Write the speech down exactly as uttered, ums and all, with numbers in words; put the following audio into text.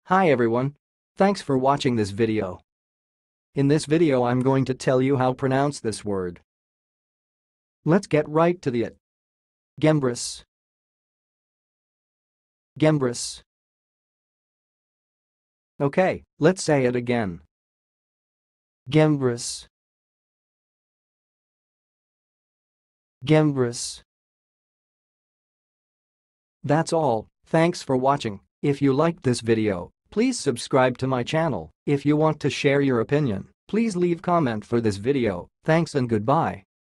Hi everyone. Thanks for watching this video. In this video I'm going to tell you how to pronounce this word. Let's get right to the it. Guembris. Guembris. Okay, let's say it again. Guembris. Guembris. That's all. Thanks for watching. If you liked this video, please subscribe to my channel. If you want to share your opinion, please leave comment for this video. Thanks and goodbye.